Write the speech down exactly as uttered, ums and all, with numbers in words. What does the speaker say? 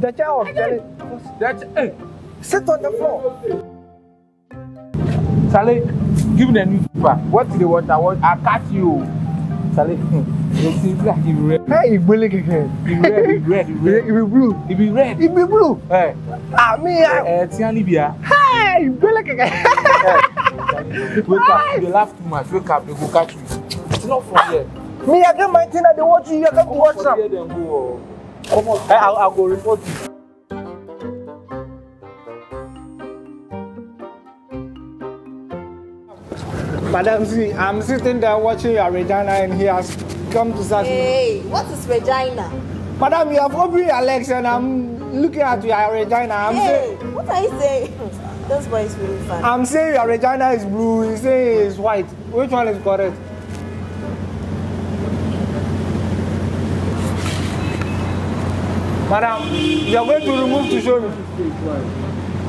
The child of Charlie. That hey, Sit on the floor. Charlie, give me the newspaper. What do they want? I want. I catch you. Charlie, you see like it red. Hey, it will again. It red, it red, it red. It be blue. It be red. It be blue. Hey, ah me. eh, Tiani Bia. Hey, it will again. Wake up. They laugh too much. Wake up. They go catch you. It's not from here. Me, I get my thing at the watch you. I can go watch some. Here then go. Come on. Hey, I'll, I'll go report you. Madam, see, I'm sitting there watching your Regina and he has come to search me. Hey, what is Regina? Madam, you have opened your legs and I'm looking at your Regina. I'm Hey, saying, what are you saying? This boy is really fun. I'm saying your Regina is blue. He's saying it's white. Which one is correct? Madam, you are going to remove to show me.